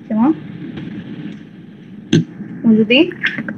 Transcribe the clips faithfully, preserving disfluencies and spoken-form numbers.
تمام؟ موجودين؟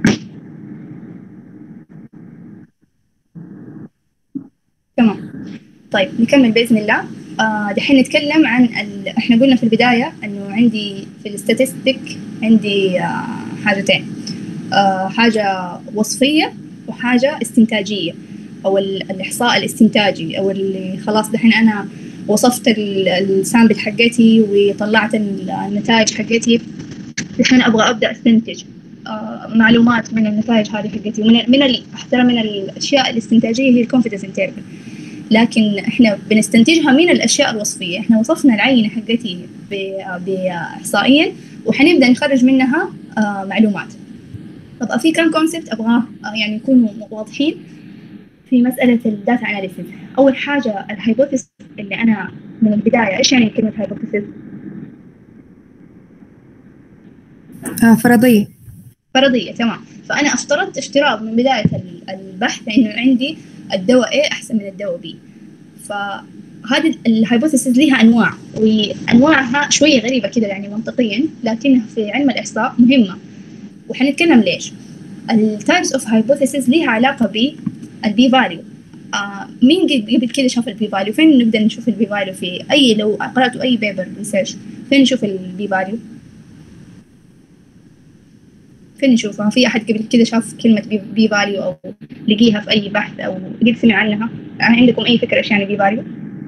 تمام. طيب نكمل بإذن الله. آه دحين نتكلم عن ال... احنا قلنا في البداية انه عندي في الاستاتستيك عندي آه حاجتين، آه حاجة وصفية وحاجة استنتاجية، او ال... الإحصاء الاستنتاجي، او اللي خلاص دحين انا وصفت السامبل حقتي وطلعت النتائج حقتي، دحين ابغى ابدا استنتج آه معلومات من النتائج هذه حقتي، من من ال... ترى من الاشياء الاستنتاجية هي الكونفيدنس انترفال، لكن احنا بنستنتجها من الاشياء الوصفيه. احنا وصفنا العينه حقتي باحصائيا وحنبدا نخرج منها آه معلومات. طب في كم كونسبت ابغاه آه يعني يكونوا واضحين في مساله الداتا اناليسيس. اول حاجه الهايبوثيسيس، اللي انا من البدايه ايش يعني كلمه هايبوثيسيس؟ آه فرضيه. فرضيه، تمام. فانا افترضت افتراض من بدايه البحث انه عندي الدواء A احسن من الدواء B. فهذه الهايبوثيسيس لها انواع، وانواعها شويه غريبه كده يعني منطقيا، لكنها في علم الاحصاء مهمه وحنتكلم ليش. التايبس اوف هايبوثيسيس لها علاقه بالبي فاليو. آه مين قبل كده شاف البي فاليو؟ فين نقدر نشوف البي فاليو؟ في اي، لو قراتوا اي بيبر ريسيرش فين نشوف البي فاليو؟ فين نشوفها؟ في احد قبل كده شاف كلمه بي, بي فاليو او لقيها في اي بحث او قد سمع عنها؟ يعني عندكم اي فكره ايش يعني بي فاليو؟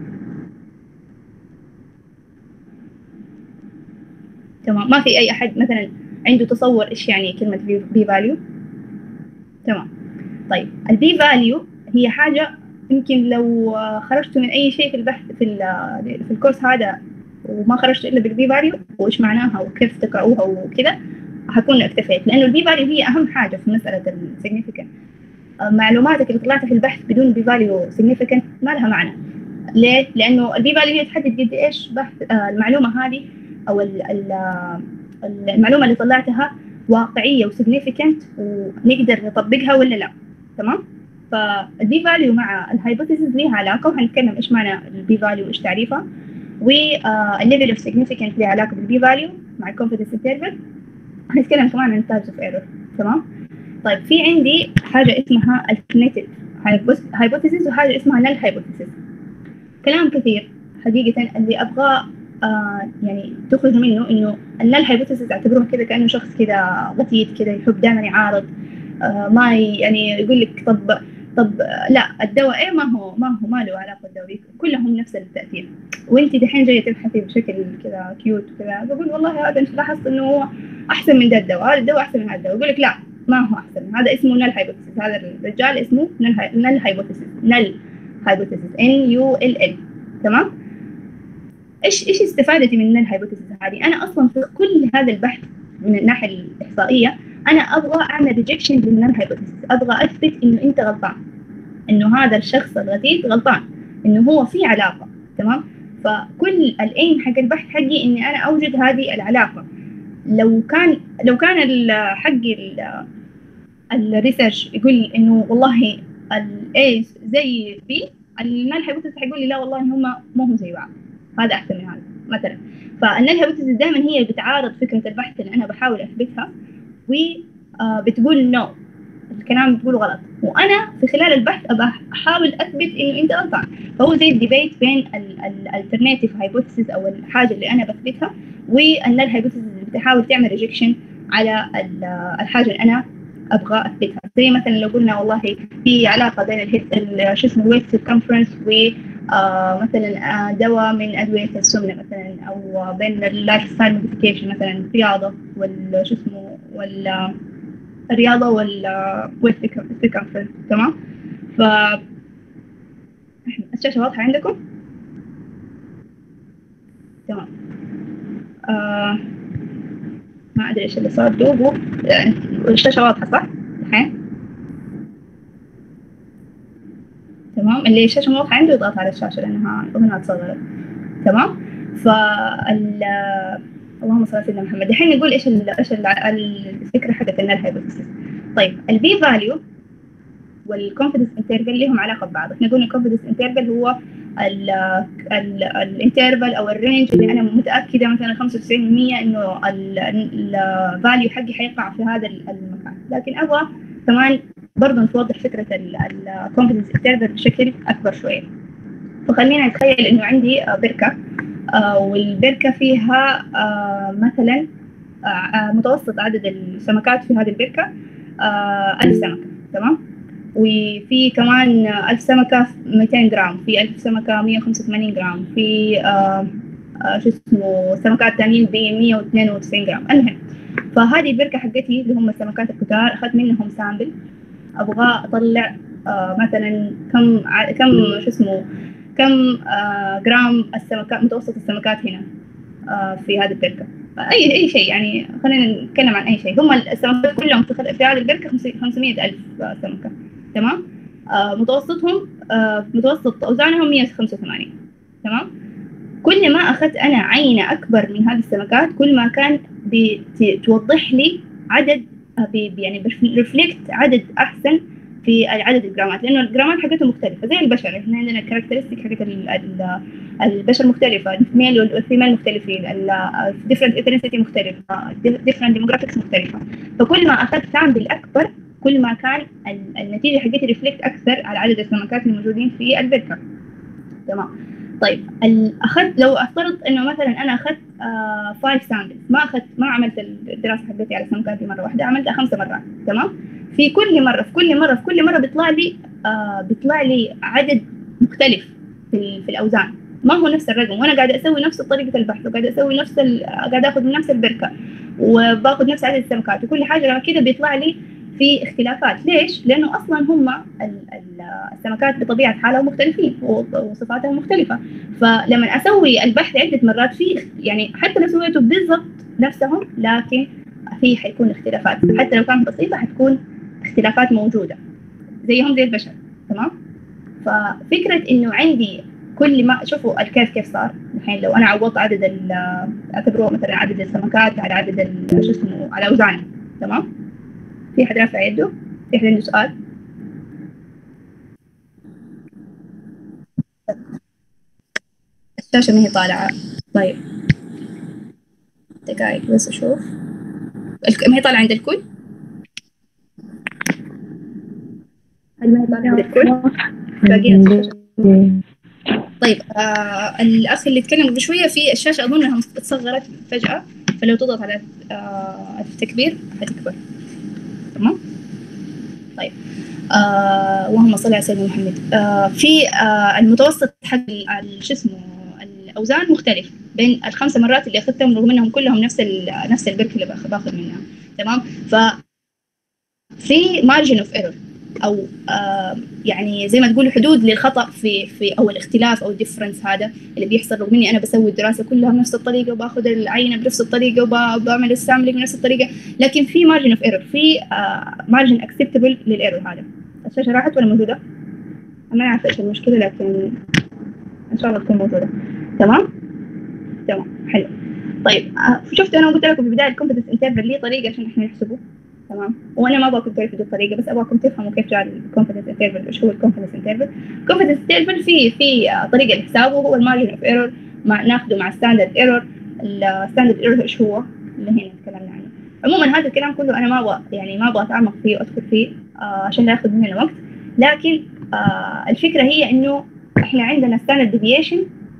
تمام. ما في اي احد مثلا عنده تصور ايش يعني كلمه بي فاليو؟ تمام. طيب البي فاليو هي حاجه يمكن لو خرجتوا من اي شيء في البحث في في الكورس هذا وما خرجتوا الا بالبي فاليو وايش معناها وكيف تقراوها وكذا، حكون اكتفيت، لانه البي فاليو هي اهم حاجه في مساله السيجنيفيكانت. معلوماتك اللي طلعتها في البحث بدون بي فاليو سيجنيفيكانت ما لها معنى. ليه؟ لانه البي فاليو هي تحدد قد ايش بحث آه المعلومه هذه او ال ال المعلومه اللي طلعتها واقعيه وسيجنيفيكانت ونقدر نطبقها ولا لا. تمام؟ فالبي فاليو مع الهايبوثيسيس ليها علاقه، وهنتكلم ايش معنى البي فاليو وايش تعريفها، والليفل اوف سيجنيفيكانت ليها علاقه بالبي فاليو مع الكونفيدنس انترفال. هنتكلم كمان عن التايبس اوف ايرور. تمام؟ طيب في عندي حاجه اسمها الترناتيف هايبوثيسيس وحاجه اسمها نل هايبوثيسيس. كلام كثير حقيقه اللي ابغى آه يعني تخرج منه انه النل هايبوثيسيس اعتبروه كذا كانه شخص كذا غثيث كذا يحب دائما يعارض، آه ما يعني يقول لك طب طب لا الدواء ايه ما هو ما هو ما له علاقه بالدواء، كلهم نفس التاثير. وانت دحين جايه تبحثي بشكل كذا كيوت وكذا، بقول والله هذا لاحظت انه هو احسن من ده الدواء، هذا الدواء احسن من هذا الدواء، يقول لك لا ما هو احسن، هذا اسمه نل هايبوثيسيس، هذا الرجال اسمه نل هايبوثيسيس، نل هايبوثيسيس ان يو ال ال. تمام؟ ايش ايش استفادتي من النل هايبوثيسيس هذه؟ انا اصلا في كل هذا البحث من الناحيه الاحصائيه انا ابغى اعمل ريجكشن للنل هايبوثيسيس، ابغى اثبت انه انت غلطان، انه هذا الشخص الغثيث غلطان، انه هو في علاقه. تمام؟ فكل الايم حق البحث حقي اني انا اوجد هذه العلاقه. لو كان لو كان حقي الريسيرش يقول انه والله الاي زي بي، النل هايبوثيسيس حيقول لي لا والله هم ما هم زي بعض، هذا احسن من هذا مثلا. فالنل هايبوثيسيس دائما هي بتعارض فكره البحث اللي انا بحاول اثبتها، وبتقول نو الكلام بتقوله غلط، وانا في خلال البحث ابى احاول اثبت انه انت غلطان. فهو زي الديبيت بين الالترناتيف هايبوثيسيس او الحاجه اللي انا بثبتها والنل هايبوثيسيس اللي بتحاول تعمل ريجكشن على الحاجه اللي انا ابغى اثبتها. زي مثلا لو قلنا والله في علاقه بين الهيد شو اسمه الويت سيركمفرنس و آه مثلا آه دواء من ادويه السمنه مثلا، او بين اللايف ستايل موديفيكيشن مثلا الرياضه وال شو اسمه وال الرياضه والويت سيركمفرنس. تمام؟ ف الشاشه واضحه عندكم؟ تمام. آه ما ادري ايش اللي صار دوبه، يعني الشاشه واضحه صح الحين؟ تمام. اللي الشاشه مو واضحه عنده يضغط على الشاشه لانها هنا تصغرت. تمام؟ فال اللهم صل على سيدنا محمد. الحين نقول ايش ال ايش ال الفكره حقت النل هايبوثيسيس. طيب البي فاليو والكونفدنس انترفال لهم علاقه ببعض. احنا قلنا الكونفدنس انترفال هو الانترفال او الرينج اللي انا متاكده مثلا خمسة وتسعين بالمية انه الفاليو حقي حيقع في هذا المكان، لكن ابغى كمان برضه نوضح فكره الكونفدنس انترفال بشكل اكبر شويه. فخلينا نتخيل انه عندي بركه آه والبركه فيها آه مثلا آه متوسط عدد السمكات في هذه البركه آه ألف سمكه، تمام؟ وفي كمان ألف سمكه مئتين جرام، في ألف سمكه مئة وخمسة وثمانين جرام، في آه آه شو اسمه سمكات ثانيين ب مئة واثنين وتسعين جرام. المهم فهذه البركه حقتي اللي هم السمكات الكتار اخذت منهم سامبل، ابغى اطلع آه مثلا كم كم شو اسمه كم آه جرام السمكات، متوسط السمكات هنا آه في هذه البركة، أي أي شيء يعني، خلينا نتكلم عن أي شيء. هم السمكات كلهم في هذه البركة خمسمئة ألف سمكة، تمام؟ آه متوسطهم آه متوسط أوزانهم مئة وخمسة وثمانين، تمام؟ كل ما أخذت أنا عينة أكبر من هذه السمكات كل ما كان بتوضح لي عدد يعني ريفلكت عدد أحسن في عدد الجرامات، لأنه الجرامات حقتهم مختلفة زي البشر. إحنا عندنا الكاركترستيك حقت البشر مختلفة، الميل والفيميل مختلفين، different ethnicity مختلفة، different demographics مختلفة. فكل ما أخذت سامبل أكبر كل ما كان النتيجة حقتي ريفلكت أكثر على عدد السمكات الموجودين في البركة، تمام؟ طيب أخذت لو أفترض إنه مثلا أنا أخذت فايف uh, سامبلز، ما أخذت ما عملت الدراسة حقتي على السمكات دي مرة واحدة، عملتها خمسة مرات، تمام؟ في كل مرة في كل مرة في كل مرة بيطلع لي آه بيطلع لي عدد مختلف في, في الأوزان، ما هو نفس الرقم، وأنا قاعدة أسوي نفس طريقة البحث، وقاعدة أسوي نفس قاعدة أخذ من نفس البركة وباخذ نفس عدد السمكات، وكل حاجة كده بيطلع لي في اختلافات. ليش؟ لأنه أصلاً هم السمكات بطبيعة حالها مختلفين وصفاتهم مختلفة، فلما أسوي البحث عدة مرات في يعني حتى لو سويته بالضبط نفسهم لكن في حيكون اختلافات، حتى لو كانت بسيطة حتكون اختلافات موجودة زيهم زي البشر، تمام؟ ففكرة إنه عندي كل ما شوفوا الكيف كيف صار الحين، لو أنا عوضت عدد أعتبروه مثلا عدد السمكات على عدد شو اسمه على أوزاني، تمام؟ في حد رافع يده؟ في حد عنده سؤال؟ الشاشة ما هي طالعة. طيب دقائق بس أشوف، ما هي طالعة عند الكل؟ هل ما هي طالعة عند الكل؟ طيب آه الأخ اللي تكلم قبل شوية في الشاشة أظنها اتصغرت فجأة، فلو تضغط على آه التكبير هتكبر، تمام؟ طيب آه اللهم صل على سيدنا محمد. آه في آه المتوسط حق شو اسمه الأوزان مختلف بين الخمسة مرات اللي أخذتهم، رغم أنهم كلهم نفس نفس البرك اللي باخذ منها، تمام؟ ف في margin of error أو آه يعني زي ما تقولوا حدود للخطأ في في أو الاختلاف أو الديفرنس هذا اللي بيحصل، رغم إني أنا بسوي الدراسة كلها بنفس الطريقة وباخذ العينة بنفس الطريقة وبعمل السامبلينج بنفس الطريقة، لكن في margin of error، في آه margin acceptable للإيرور هذا. الشاشة راحت ولا موجودة؟ أنا ما أعرف إيش المشكلة لكن إن شاء الله تكون موجودة، تمام؟ تمام حلو. طيب آه شفتوا أنا قلت لكم في بداية الكومبتنس انترفال ليه طريقة عشان إحنا نحسبه، تمام؟ وانا ما ابغاكم تعرفوا الطريقه، بس ابغاكم تفهموا كيف جاء الكونفدنس انترفال، ايش هو الكونفدنس انترفال. الكونفدنس انترفال في في طريقه لحسابه، هو المارجن اوف ايرور مع ناخذه مع الستاندرد ايرور. الستاندرد ايرور ايش هو اللي هنا تكلمنا عنه. عموما هذا الكلام كله انا ما ابغى يعني ما ابغى اتعمق فيه وادخل فيه آه عشان لا ياخذ مننا وقت، لكن آه الفكره هي انه احنا عندنا ستاندرد ديفيشن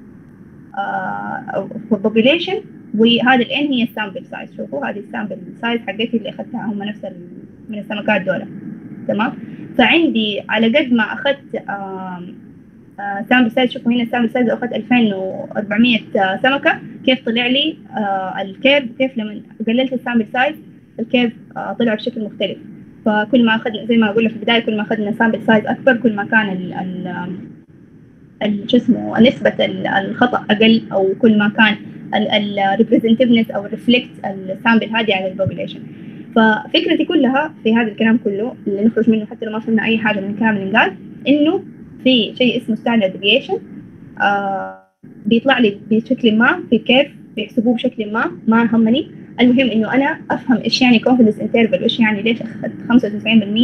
آه population، وهذا الان هي السامبل سايز. شوفوا هذه السامبل سايز حقتي اللي اخذتها هم نفس من السمكات دول، تمام؟ فعندي على قد ما اخذت سامبل سايز، شوفوا هنا السامبل سايز اخذت ألفين وأربعمئة سمكه، كيف طلع لي آه الكيرف، كيف لما قللت السامبل سايز الكيرف آه طلع بشكل مختلف. فكل ما اخذنا زي ما اقول في البدايه كل ما اخذنا سامبل سايز اكبر كل ما كان ال ال شو اسمه نسبه الخطا اقل، او كل ما كان الريبريزنتيفنس او الريفلكت السامبل هذه على البوبوليشن. ففكرتي كلها في هذا الكلام كله اللي نخرج منه حتى لو ما فهمنا اي حاجه من الكلام اللي قال، انه في شيء اسمه ستاندرد ديفيشن آه بيطلع لي بشكل ما في كيف بيحسبوه بشكل ما ما همني. المهم انه انا افهم ايش يعني كونفدنس انترفال وايش يعني ليش اخذت خمسة وتسعين بالمئة،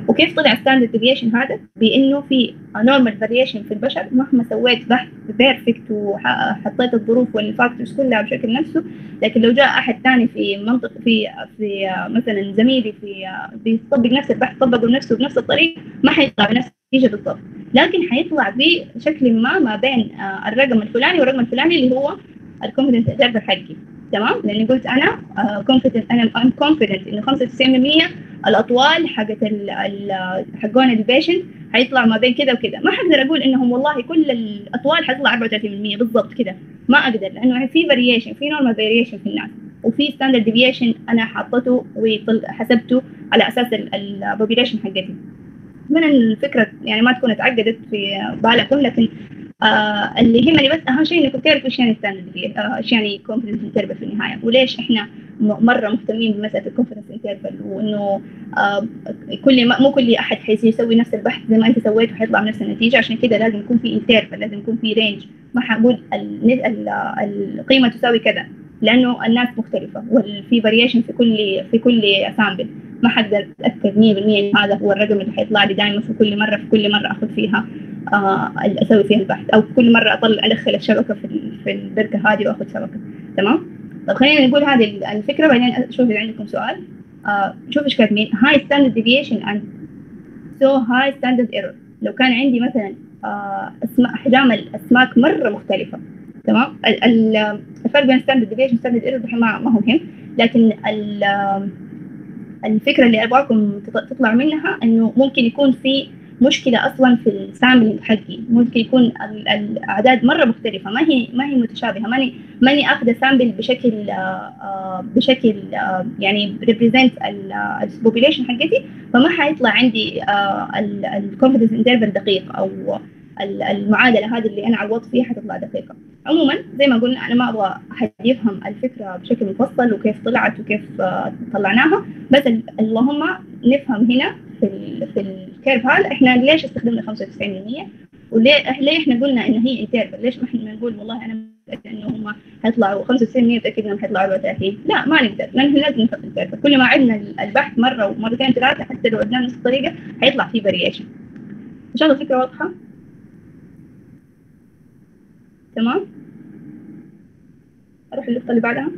وكيف طلع ستاندرد ديفيشن هذا؟ بانه في نورمال فاريشن في البشر مهما سويت بحث بيرفكت وحطيت الظروف والفاكتورز كلها بشكل نفسه، لكن لو جاء احد ثاني في منطق في في مثلا زميلي في بيطبق نفس البحث طبقه بنفسه بنفس الطريقه ما حيطلع بنفس النتيجه بالضبط، لكن حيطلع بشكل ما ما بين الرقم الفلاني والرقم الفلاني اللي هو الكونفدنس انترفال حقي. تمام، لاني قلت انا كونفدنت انا ام كونفدنت انه خمسة وتسعين بالمية الاطوال حقت حقون البيشنت حيطلع ما بين كذا وكذا. ما حقدر اقول انهم والله كل الاطوال حتطلع أربعة وثلاثين بالمية بالضبط كده، ما اقدر، لانه في فاريشن، في نورمال فاريشن في الناس، وفي ستاندرد ديفيشن انا حاطته وحسبته على اساس البوبيليشن حقتي. من الفكره يعني ما تكون اتعقدت في بالكم، لكن آه اللي يهمني بس اهم شيء انكم تعرفوا ايش يعني ستاندرد ايش يعني كونفدنس انترفال في النهايه، وليش احنا مره مهتمين بمساله الكونفدنس انترفال، وانه آه كل ما مو كل احد حيسوي نفس البحث زي ما انت سويت وحيطلع نفس النتيجه، عشان كده لازم يكون في انترفال، لازم يكون في رينج، ما حقول القيمه تساوي كذا لانه الناس مختلفه وفي فاريشن في كل في كل سامبل، ما حقدر اتاكد مية بالمية هذا هو الرقم اللي حيطلع لي دائما في كل مره في كل مره اخذ فيها آه اسوي فيها البحث، او كل مره اطلع ادخل الشبكه في في البركه هذه واخذ شبكه. تمام، طب خلينا نقول هذه الفكره بعدين اشوف اذا عندكم سؤال. آه شوف ايش كاتبين، هاي ستاندرد ديفيشن اند سو هاي ستاندرد ايرور. لو كان عندي مثلا آه اسماء احجام الاسماك مره مختلفه، تمام، الفرق بين ستاندرد ديفيشن وستاندرد ايرور ما ما هو مهم، لكن الفكره اللي ابغاكم تطلع منها انه ممكن يكون في مشكله اصلا في السامبل حقي، ممكن يكون الاعداد مره مختلفه، ما هي ما هي متشابهه، ماني ماني اخذ سامبل بشكل آه بشكل آه يعني ريبريزنت البوبيليشن حقتي، فما حيطلع عندي الكونفدنس انترفال دقيق، او المعادله هذه اللي انا عوضت فيها حتطلع دقيقه. عموما زي ما قلنا انا ما ابغى احد يفهم الفكره بشكل مفصل وكيف طلعت وكيف طلعناها، بس اللهم نفهم هنا في ال في الكيرف هذا احنا ليش استخدمنا خمسة وتسعين بالمية، وليه ليه احنا قلنا ان هي انترفال، ليش ما احنا نقول والله انا متاكد انه هم حيطلعوا خمسة وتسعين بالمية متاكد انهم حيطلعوا أربعة وثلاثين، لا ما نقدر، لان لازم نحط انترفال. كل ما عدنا البحث مره ومرتين ثلاثه حتى لو عدنا نفس الطريقه حيطلع في فاريشن. ان شاء الله الفكره واضحه. تمام، اروح اللفه اللي بعدها.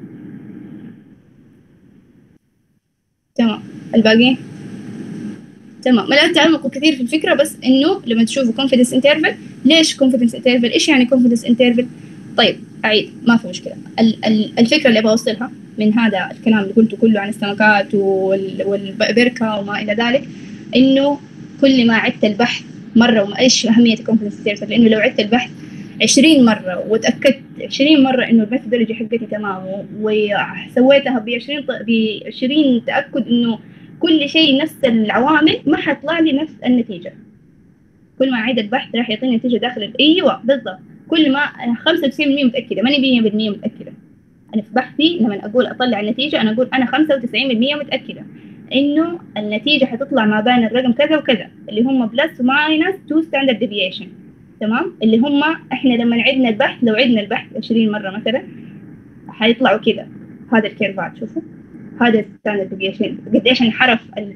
تمام، الباقيين تمام، ما لا تعمقوا كثير في الفكره، بس انه لما تشوفوا confidence interval، ليش confidence interval، ايش يعني confidence interval؟ طيب اعيد، ما في مشكله. ال ال الفكره اللي ابغى اوصلها من هذا الكلام اللي قلته كله عن السمكات والبركه وما الى ذلك، انه كل ما عدت البحث مره، وما ايش اهميه confidence interval، لانه لو عدت البحث عشرين مرة وتأكدت عشرين مرة إنه الميثودولوجي حقتي تمام، وسويتها بعشرين بعشرين تأكد إنه كل شيء نفس العوامل، ما حطلع لي نفس النتيجة. كل ما أعيد البحث راح يعطيني نتيجة داخل أيوة بالضبط. كل ما خمسة وتسعين بالمية متأكدة، ماني مية بالمية متأكدة. أنا في بحثي لما أقول أطلع النتيجة أنا أقول أنا خمسة وتسعين بالمية متأكدة إنه النتيجة حتطلع ما بين الرقم كذا وكذا، اللي هم بلس وماينس تو ستاندرد ديفيشن. تمام، اللي هم احنا لما عدنا البحث، لو عدنا البحث عشرين مره مثلا حيطلعوا كذا. هذا الكيرفات شوفوا، هذا ستاندرد ديفيشن قديش انحرف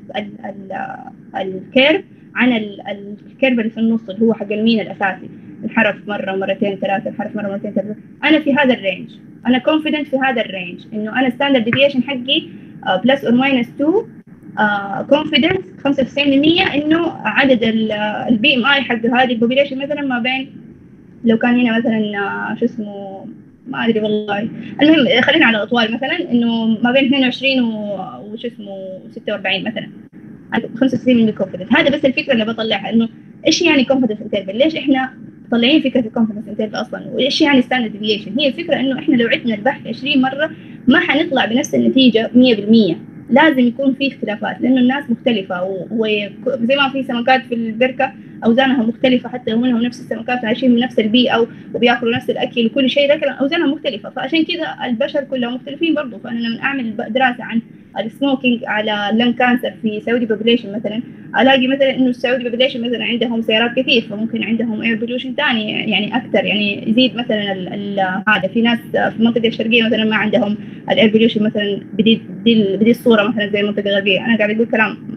الكيرف عن الكيرف اللي في النص اللي هو حق المين الاساسي، انحرف مره ومرتين ثلاثه، انحرف مره ومرتين ثلاثه. انا في هذا الرينج، انا كونفيدنت في هذا الرينج انه انا ستاندرد ديفيشن حقي بلس اور ماينس اثنين، كونفيدنس خمسة وتسعين بالمية انه عدد البي ام اي حق هذه البوبيليشن مثلا ما بين، لو كان هنا مثلا شو اسمه ما ادري والله، المهم خلينا على الاطوال مثلا انه ما بين اثنين وعشرين وش اسمه ستة وأربعين مثلا، خمسة وتسعين بالمية كونفيدنس. هذا بس الفكره اللي بطلعها، انه ايش يعني كونفيدنس انترفال، ليش احنا طالعين فكره الكونفيدنس انترفال اصلا، وايش يعني ستاندرد ديفيشن. هي الفكره انه احنا لو عدنا البحث عشرين مره ما حنطلع بنفس النتيجه مية بالمية، لازم يكون في اختلافات لانه الناس مختلفه، وزي ما في سمكات في البركه اوزانها مختلفه، حتى لو منهم نفس السمكات عايشين من نفس البيئه وبياكلوا نفس الاكل وكل شيء، لكن اوزانها مختلفه، فعشان كذا البشر كلهم مختلفين برضه. فانا لما اعمل دراسه عن السموكينج على اللنج كانسر في سعودي بوبليشن مثلا، الاقي مثلا انه السعودي بوبليشن مثلا عندهم سيارات كثير، فممكن عندهم اير بوليوشن ثاني يعني اكثر، يعني يزيد مثلا هذا. في ناس في المنطقه الشرقيه مثلا ما عندهم الاير بوليوشن مثلا بدي بدي بدي الصوره مثلا زي المنطقه الغربيه. انا قاعد اقول كلام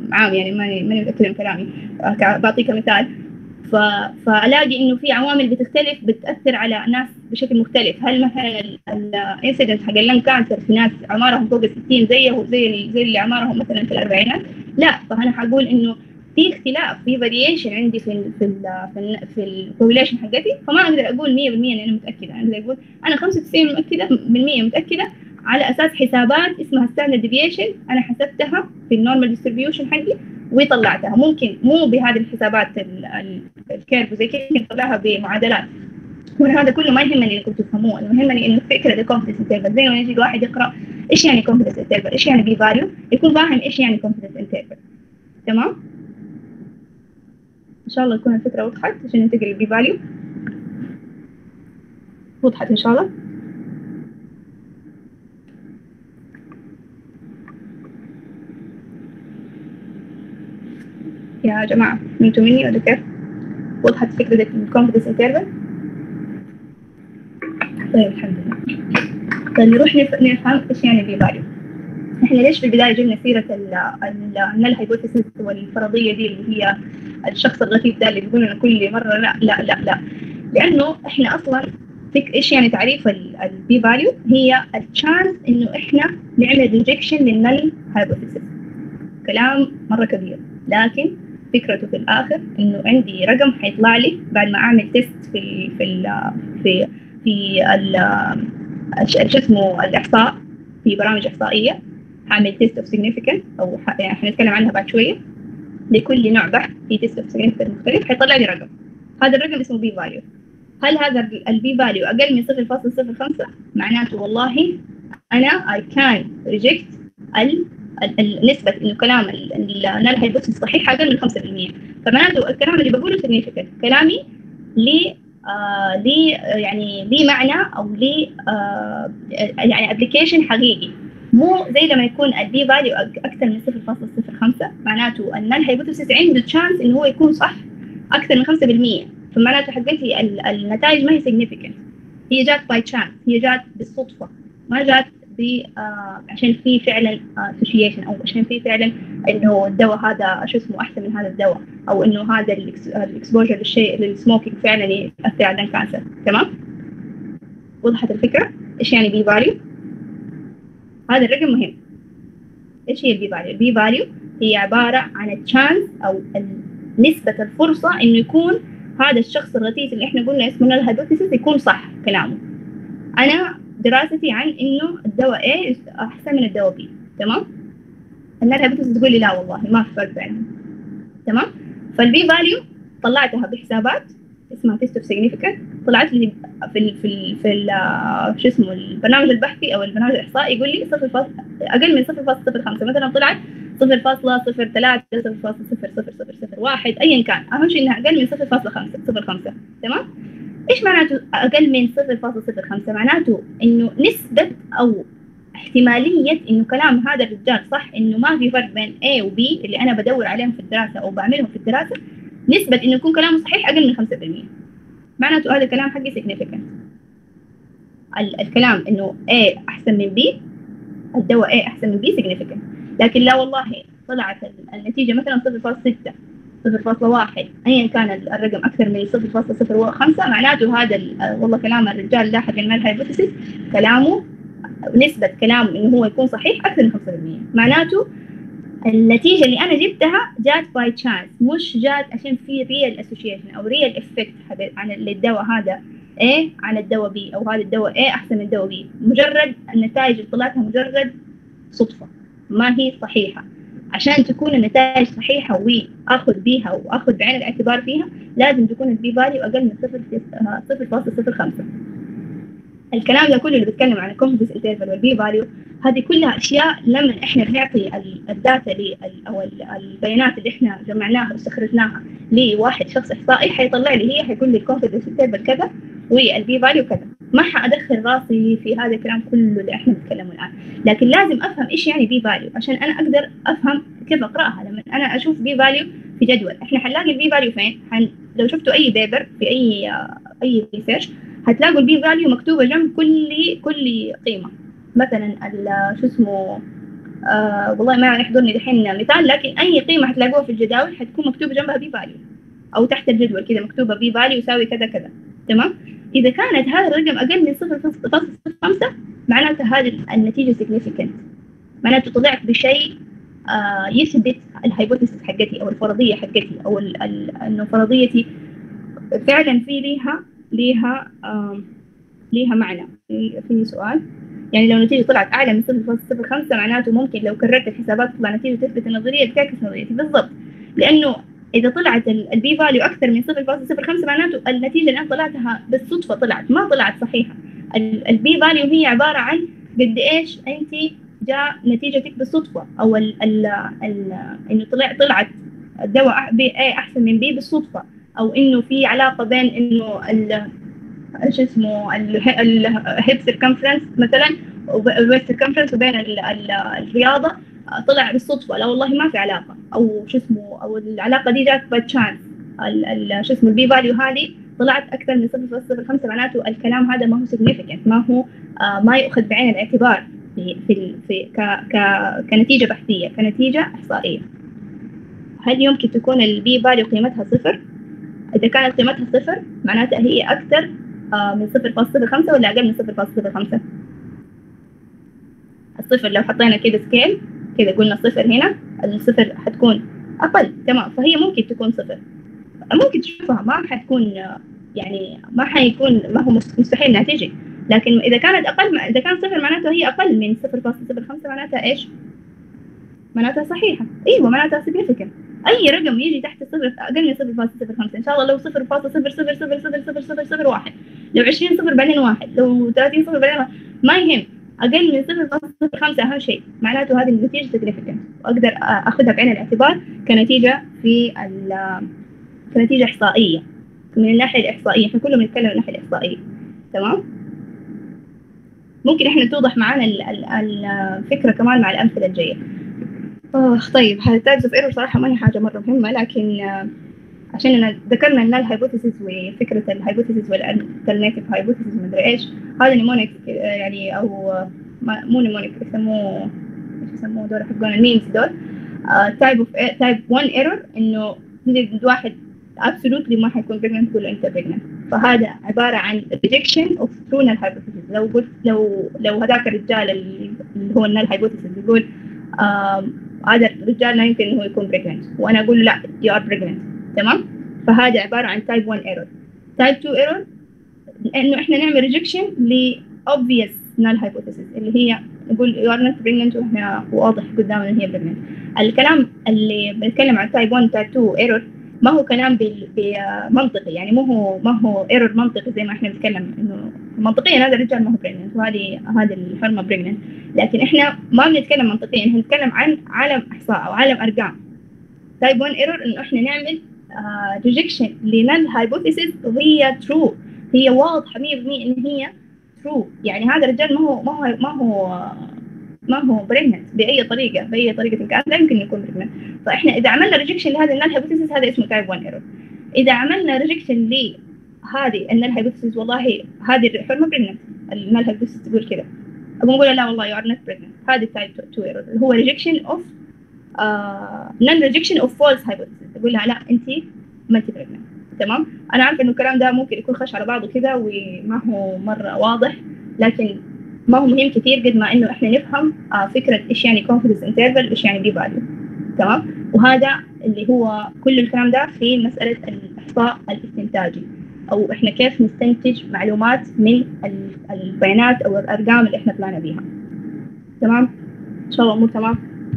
عام يعني ماني ماني متأكدة من كلامي، بعطيك مثال. ف... فألاقي إنه في عوامل بتختلف بتأثر على ناس بشكل مختلف. هل مثلا الانسيدنت حق اللنج كانسر في ناس أعمارهم فوق الستين زيه زي زي اللي أعمارهم مثلا في الأربعينات؟ لا. فأنا حقول إنه في اختلاف، في فاريشن عندي في ال في ال في ال في البوبيليشن حقتي، فما أقدر أقول مية بالمية إني أنا متأكدة. أنا أقدر أقول أنا خمسة وتسعين متأكدة بالمية متأكدة على أساس حسابات اسمها ستاندرد ديفيشن أنا حسبتها في النورمال ديستريبيوشن حقي وطلعتها. ممكن مو بهذه الحسابات الكيرف زي كذا، نطلعها بمعادلات. وهذا كله ما يهمني انكم تفهموه، يهمني انه فكره الكونفدنس انترفال. زي ما يجي الواحد يقرا ايش يعني كونفدنس انترفال، ايش يعني بي فاليو، يكون فاهم ايش يعني كونفدنس انترفال. تمام؟ ان شاء الله تكون الفكره وضحت عشان ننتقل للبي فاليو. وضحت ان شاء الله؟ يا جماعه انتوا مني ولا كيف؟ وضحت فكره الكونفدنس انترفال؟ طيب الحمد لله. طيب نروح نفهم ايش يعني بي فاليو. احنا ليش في البدايه جبنا سيره النل هايبوثيسيس والفرضيه دي اللي هي الشخص الغثيث ده اللي بيقول لنا كل مره لا لا لا لا؟ لانه احنا اصلا فيك ايش يعني تعريف البي فاليو؟ هي التشانس انه احنا نعمل ريجكشن للنل هايبوثيسيس. كلام مره كبير، لكن فكرته في الاخر انه عندي رقم حيطلع لي بعد ما اعمل تيست في في ال في في شو اسمه الاحصاء، في برامج احصائيه هعمل تيست اوف سيجنيفيكانس او يعني حنتكلم عنها بعد شويه. لكل نوع بحث في تيست اوف سيجنيفيكانس مختلف حيطلع لي رقم، هذا الرقم اسمه بي فاليو. هل هذا البي فاليو اقل من صفر فاصلة صفر خمسة؟ معناته والله انا اي كان ريجكت النسبه انه كلام النال هايبوثيسيس صحيح اقل من خمسة بالمية. فمعناته الكلام اللي بقوله سيجنيفيكانت، كلامي ليه آه ليه يعني ليه معنى او ليه آه يعني ابلكيشن حقيقي، مو زي لما يكون البي فاليو اكثر من صفر فاصلة صفر خمسة. معناته النال هايبوثيسيس عنده تشانس انه هو يكون صح اكثر من خمسة بالمية. فمعناته حقتي النتائج ما هي significant، هي جات باي تشانس، هي جات بالصدفه، ما جات ب آه عشان في فعلا اسوشيشن آه او عشان في فعلا انه الدواء هذا شو اسمه احسن من هذا الدواء، او انه هذا الاكسبوجر للشيء للسموكينج فعلا ياثر على الكانسر. تمام؟ وضحت الفكره؟ ايش يعني بي فاليو؟ هذا الرقم مهم. ايش هي البي فاليو؟ البي فاليو هي عباره عن التشانس او نسبه الفرصه انه يكون هذا الشخص الغثيث اللي احنا قلنا اسمه نال هايبوثيسيس يكون صح كلامه. انا دراستي عن انه الدواء A احسن من الدواء B. تمام؟ النال هايبوثيسيس تقول لي لا والله ما في فرق بينهم. تمام؟ فالبي فاليو طلعتها بحسابات اسمها تيست اوف سيجنيفيكانس، طلعت لي في ال في ال في ال شو اسمه البرنامج البحثي او البرنامج الاحصائي يقول لي صفر فاصلة اقل من صفر فاصلة صفر خمسة، مثلا طلعت صفر فاصلة صفر ثلاثة صفر فاصلة صفر صفر صفر صفر واحد ايا كان، اهم شيء انها اقل من صفر فاصلة خمسة صفر خمسة. تمام؟ ايش معناته اقل من صفر فاصلة صفر خمسة؟ معناته انه نسبه او احتماليه انه كلام هذا الرجال صح، انه ما في فرق بين A و B اللي انا بدور عليهم في الدراسه او بعملهم في الدراسه، نسبه انه يكون كلامه صحيح اقل من خمسة بالمية. معناته هذا الكلام حقي significant. الكلام انه A احسن من B، الدواء A احسن من B significant. لكن لا والله طلعت النتيجه مثلا صفر فاصلة ستة صفر فاصلة واحد ايا كان الرقم اكثر من صفر فاصلة صفر خمسة، معناته هذا والله كلام الرجال ده حق النال هايبوثيسيس كلامه نسبه كلامه انه هو يكون صحيح اكثر من خمسة بالمية. معناته النتيجه اللي انا جبتها جات باي تشانس، مش جات عشان في ريال اسوشيشن او ريال افكت عن الدواء هذا A عن الدواء B، او هذا الدواء A احسن من الدواء B. مجرد النتائج اللي طلعتها مجرد صدفه ما هي صحيحه. عشان تكون النتائج صحيحه واخذ بيها واخذ بعين الاعتبار فيها لازم تكون البي فاليو اقل من صفر فاصلة صفر خمسة. الكلام ده كله اللي بيتكلم عن الكونفدنس انترفال والبي فاليو، هذه كلها اشياء لما احنا بنعطي الداتا لي او البيانات اللي احنا جمعناها واستخرجناها لواحد شخص احصائي حيطلع لي هي حيقول لي الكونفدنس انترفال كذا والبي فاليو كذا. ما حادخل راسي في هذا الكلام كله اللي احنا بنتكلمه الان، لكن لازم افهم ايش يعني بي فاليو عشان انا اقدر افهم كيف اقراها. لما انا اشوف بي فاليو في جدول، احنا حنلاقي البي فاليو فين؟ حن... لو شفتوا اي بيبر في اي اي ريسيرش هتلاقوا البي فاليو مكتوبه جنب كل كل قيمه. مثلا شو اسمه آه والله ما يحضرني دحين مثال، لكن اي قيمه حتلاقوها في الجداول حتكون مكتوبه جنبها بي فاليو، او تحت الجدول كذا مكتوبه بي فاليو يساوي كذا كذا. تمام. اذا كانت هذا الرقم اقل من صفر فاصلة صفر خمسة معناته هذه النتيجه significant، معناته طلعت بشيء آه يثبت الهايبوثيسيس حقتي او الفرضيه حقتي، او انه فرضيتي فعلا في ليها ليها آه ليها معنى. في, في سؤال يعني لو النتيجه طلعت اعلى من صفر فاصلة صفر خمسة معناته ممكن لو كررت الحسابات تطلع نتيجه تثبت النظريه تعكس نظريتي بالضبط، لانه اذا طلعت البي فاليو اكثر من صفر فاصلة صفر خمسة معناته النتيجه اللي انا طلعتها بالصدفه طلعت ما طلعت صحيحه. البي فاليو هي عباره عن قد ايش انت جاء نتيجتك بالصدفه، او ال ال ال انه طلع طلعت الدواء بي اي احسن من بي بالصدفه، او انه في علاقه بين انه ايش اسمه الهيب سيركمفرنس مثلا والويست سيركمفرنس وبين ال ال الرياضه طلع بالصدفه، لا والله ما في علاقه، او شو اسمه او العلاقه دي جات باي تشانس، شو اسمه البي فاليو هذه طلعت اكثر من صفر فاصلة صفر خمسة معناته الكلام هذا ما هو significant، ما هو آه ما يؤخذ بعين الاعتبار في في, في ك ك كنتيجه بحثيه، كنتيجه احصائيه. هل يمكن تكون البي فاليو قيمتها صفر؟ اذا كانت قيمتها صفر معناتها هي اكثر آه من صفر فاصلة صفر خمسة ولا اقل من صفر فاصلة صفر خمسة؟ الصفر لو حطينا كده سكيل كده قلنا صفر هنا، الصفر حتكون اقل. تمام. فهي ممكن تكون صفر، ممكن تشوفها ما حتكون يعني ما حيكون ما هو مستحيل انها تيجي، لكن اذا كانت اقل اذا كان صفر معناته هي اقل من صفر فاصلة صفر خمسة معناتها ايش؟ معناتها صحيحه. ايوه معناتها significant. اي رقم يجي تحت الصفر اقل من صفر فاصلة صفر خمسة ان شاء الله، لو صفر فاصلة صفر صفر صفر صفر صفر صفر صفر واحد، لو عشرين صفر بعدين واحد، لو ثلاثين صفر بعدين واحد. ما يهم، اقل من صفر فاصلة صفر خمسة اهم شيء، معناته هذه النتيجه significant واقدر اخذها بعين الاعتبار كنتيجه في كنتيجه احصائيه من الناحيه الاحصائيه. احنا كله بنتكلم من الناحيه الاحصائيه. تمام. ممكن احنا توضح معنا الفكره كمان مع الامثله الجايه. اه طيب هذا تايبس اوف ايرور صراحه ما هي حاجه مره مهمه، لكن عشان ذكرنا ان الهايبوثيسيس وفكره الهايبوثيسيس والالترناتيف هايبوثيسيس ما ادري ايش، هذا نيمونيك يعني او مو نيمونيك يسموه ايش يسموه دول حقون الميمز دول. تايب اوف تايب واحد ايرور انه تجد واحد absolutely ما حيكون pregnant تقول له انت pregnant، فهذا عباره عن rejection of true null hypothesis. لو قلت لو لو هذاك الرجال اللي هو النال hypothesis يقول هذا الرجال لا يمكن انه يكون pregnant، وانا اقول له لا you are pregnant. تمام. فهذا عباره عن type one error. type two error انه احنا نعمل rejection ل obvious null hypothesis اللي هي نقول you are not pregnant واحنا واضح قدامنا ان هي pregnant. الكلام اللي بنتكلم عن type one type two error ما هو كلام بمنطقي، يعني مو هو ما هو ايرور منطقي زي ما احنا بنتكلم انه منطقيا هذا الرجال ما هو بريجننت وهذه هذه الحرمه بريجننت، لكن احنا ما بنتكلم منطقيا، احنا بنتكلم عن عالم احصاء او عالم ارقام. تايب واحد ايرور انه احنا نعمل ريجكشن لنال هايبوثيسيس وهي ترو، هي واضحه مية بالمية ان هي ترو، يعني هذا الرجال ما هو ما هو ما هو ما هو بريجننت باي طريقه باي طريقه كان لا يمكن يكون بريجننت. فاحنا اذا عملنا ريجكشن لهذا النال هايبوثيسيس هذا اسمه تايب واحد ايرور. اذا عملنا ريجكشن لهذه النال هايبوثيسيس والله هذه الحرمه بريجننت، النال هايبوثيسيس تقول كذا، ابغى نقول لا والله يو ار نوت بريجننت، هذا تايب اتنين ايرور اللي هو ريجكشن اوف نون ريجكشن اوف فولس هايبوثيسيس، تقول لها لا انت ما انت بريجننت. تمام. انا عارفه انه الكلام ده ممكن يكون خش على بعضه كذا وما هو مره واضح، لكن ما هو مهم كثير قد ما انه احنا نفهم آه فكره ايش يعني confidence interval وايش يعني بي فاليو. تمام. وهذا اللي هو كل الكلام ده في مساله الاحصاء الاستنتاجي، او احنا كيف نستنتج معلومات من البيانات او الارقام اللي احنا طلعنا بيها. تمام. ان شاء الله امور تمام.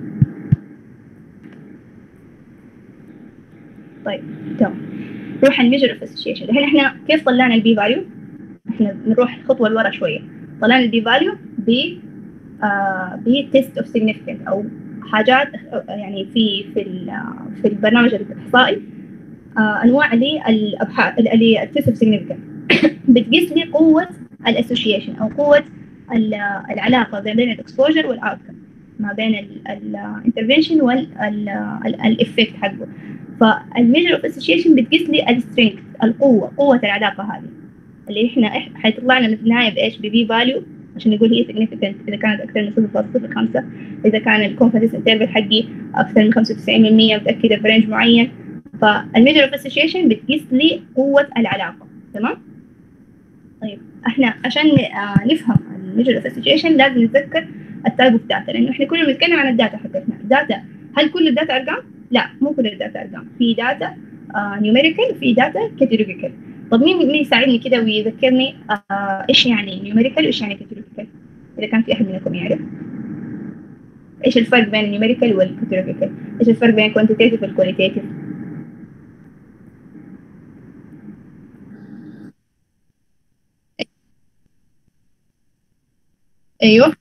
طيب تمام. نروح الميجر اوف اسوشيشن. الحين احنا كيف طلعنا البي فاليو؟ احنا بنروح خطوه لورا شويه. طلعنا البي فاليو ب بتيست اوف سيجنيفيكانت او حاجات يعني في في في البرنامج الاحصائي آه انواع للابحاث للتيست اوف سيجنيفيكانت بتقيس لي قوه الاسوشيشن او قوه العلاقه بين الاكسبوجر والاوتكم، ما بين الانترفنشن والافكت حقه. فالميجر اوف اسوشيشن بتقيس لي السترينث، القوه، قوه العلاقه هذه اللي احنا حيطلع لنا في النهايه بايش؟ ببي فاليو عشان يقول هي significant إذا كانت أكثر من صفر فاصلة صفر خمسة، إذا كان ال confidence interval حقي أكثر من خمسة وتسعين بالمية متأكدة في رينج معين. فالميجر اوف association بتقيس لي قوة العلاقة. تمام؟ طيب احنا عشان آه نفهم الميجر اوف association لازم نتذكر التايب اوف داتا، لأنه احنا كنا بنتكلم عن الداتا حقتنا. داتا، هل كل الداتا أرقام؟ لا، مو كل الداتا أرقام. في داتا آه numerical وفي داتا categorical. طب مين مين يساعدني كده ويذكرني آه ايش يعني numerical وايش يعني categorical؟ إذا كان في أحد منكم يعرف ايش الفرق بين النيوميريكال والكاتيجوريكال؟ ايش الفرق بين الكوانتيتيف والكواليتيف؟ ايوه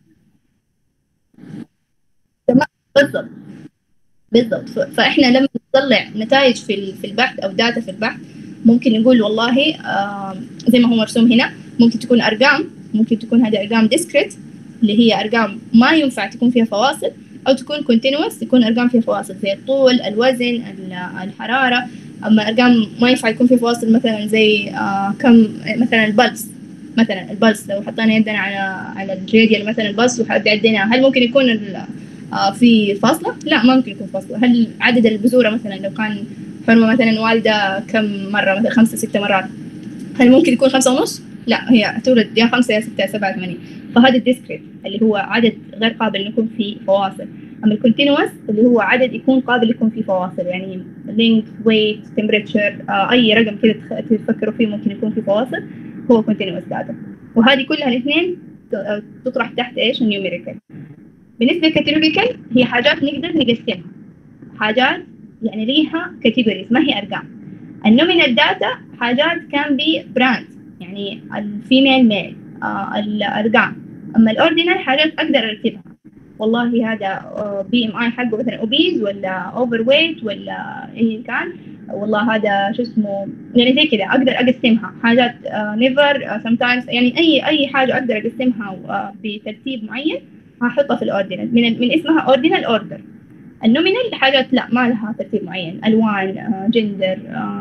تمام، بالضبط بالضبط. ف- فاحنا لما نطلع نتائج في ال- في البحث او داتا في البحث، ممكن نقول والله آه زي ما هو مرسوم هنا، ممكن تكون ارقام، ممكن تكون هذه ارقام ديسكريت اللي هي ارقام ما ينفع تكون فيها فواصل، او تكون كونتينوس تكون ارقام فيها فواصل زي الطول، الوزن، ال- الحراره. اما ارقام ما ينفع يكون فيها فواصل مثلا زي آه كم، مثلا البلس. مثلا البلس لو حطينا يدنا على على الراديال مثلا البلس وعديناه، هل ممكن يكون ال- آه في فاصلة؟ لا، ما ممكن يكون فاصلة. هل عدد البذورة مثلا لو كان حرمة مثلا والدة كم مرة، مثلا خمسة ستة مرات، هل ممكن يكون خمسة ونص؟ لا، هي تولد يا خمسة يا ستة يا سبعة ثمانية. فهذا الديسكريت اللي هو عدد غير قابل يكون فيه فواصل. أما الكونتينوس اللي هو عدد يكون قابل يكون فيه فواصل، يعني length weight temperature آه أي رقم كده تفكروا فيه ممكن يكون فيه فواصل، هو continuous data. وهذه كلها الاثنين تطرح تحت ايش؟ النيوميريكال. بالنسبة للكاتيجوريكال هي حاجات نقدر نقسمها، حاجات يعني ليها كاتيجوريز ما هي أرقام. النومينال داتا حاجات كان بي براند، يعني الفيميل ميل آه الأرقام. أما الأوردينال حاجات أقدر أرتبها، والله هذا بي ام اي حقه مثلا اوبيز ولا اوفر ويت ولا ايا كان، والله هذا شو اسمه، يعني زي كذا اقدر اقسمها حاجات نيفر سم تايمز، يعني اي اي حاجه اقدر اقسمها uh, بترتيب معين هحطها في الاوردينال، من من اسمها اوردينال اوردر. النومينال حاجات لا ما لها ترتيب معين، الوان جندر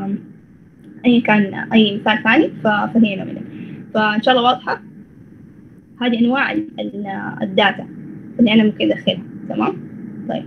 اي كان اي مثال ثاني فهي نومينال. فان شاء الله واضحه هذه انواع الداتا اللي انا ممكن ادخلها. تمام. طيب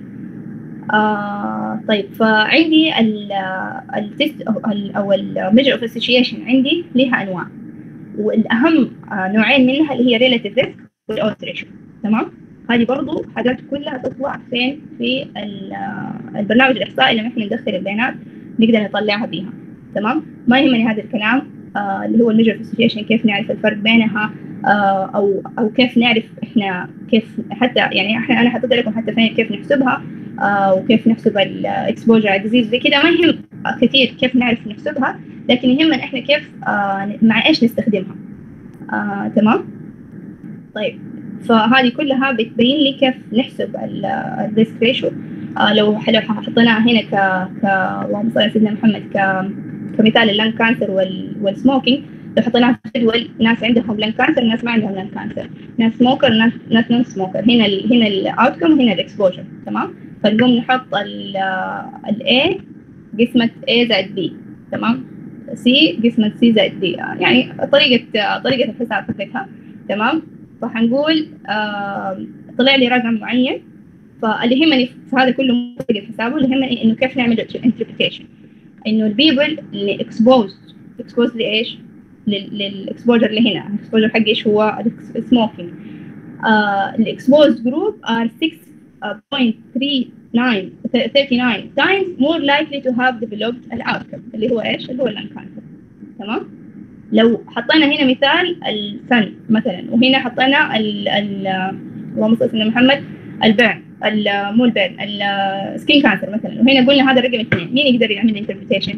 آه طيب فعندي التست او الميجر اوف اسوشيشن عندي لها انواع، والاهم آه نوعين منها اللي هي ريلاتيف ريسك والاودز ريشيو. تمام. هذه برضو حاجات كلها تطلع فين في البرنامج الاحصائي لما احنا ندخل البيانات نقدر نطلعها بيها. تمام. ما يهمني هذا الكلام آه اللي هو الميجر اوف اسوشيشن، كيف نعرف الفرق بينها آه او او كيف نعرف احنا كيف حتى يعني احنا انا حطيت لكم حتى فين كيف نحسبها آه وكيف نحسب الاكسبوجر ديزيز زي كده. ما يهم كثير كيف نعرف نحسبها، لكن يهمنا احنا كيف آه مع ايش نستخدمها. آه، تمام. طيب فهذه كلها بتبين لي كيف نحسب الريسك ريشيو. آه لو لو حطيناها هنا ك ك اللهم صل على سيدنا محمد ك كمثال اللنج كانسر وال والسموكينج، لو حطيناها في جدول ناس عندهم لنج كانسر ناس ما عندهم لنج كانسر، ناس سموكر ناس ناس نون سموكر، هنا ال هنا الاوتكم وهنا الاكسبوجر. تمام. فنقوم نحط ال A قسمة A زائد B. تمام. C قسمة C زائد D، يعني طريقة طريقة الحساب حقتها. تمام. فحنقول آه طلع لي رقم معين، فاللي يهمني في هذا كله طريقة حسابه، اللي يهمني إنه كيف نعمل interpretation، إنه البيبل اللي exposed exposed لإيش؟ للإكسبوجر اللي هنا، الإكسبوجر حقي إيش هو؟ السموكينج. الإكسبوزد جروب are six point three nine thirty-nine times more likely to have developed الأوتكم اللي هو إيش؟ اللي هو اللنج كانسر. تمام. لو حطينا هنا مثال السن مثلا، وهنا حطينا ال ال اللهم صل على محمد البيرن مو البيرن السكين كانسر مثلا، وهنا قلنا هذا رقم اثنين، مين يقدر يعمل انتربريتيشن؟